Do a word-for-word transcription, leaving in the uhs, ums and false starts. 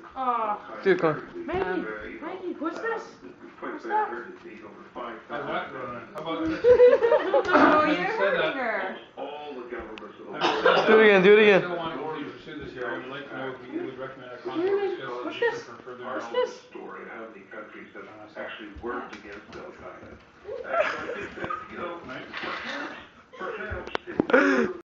Oh. Dude, come on. Maggie, Maggie, what's this? What's that? How's that going? How about this? Oh, you're hurting her. Do it again, do it I again. still want to continue to pursue this year. I would like to know if you would recommend a contract discuss What's solution this? for further What's development. this? Story how many countries have Uh, actually worked against Al Qaeda. I think that, you know, Right? perhaps, perhaps it would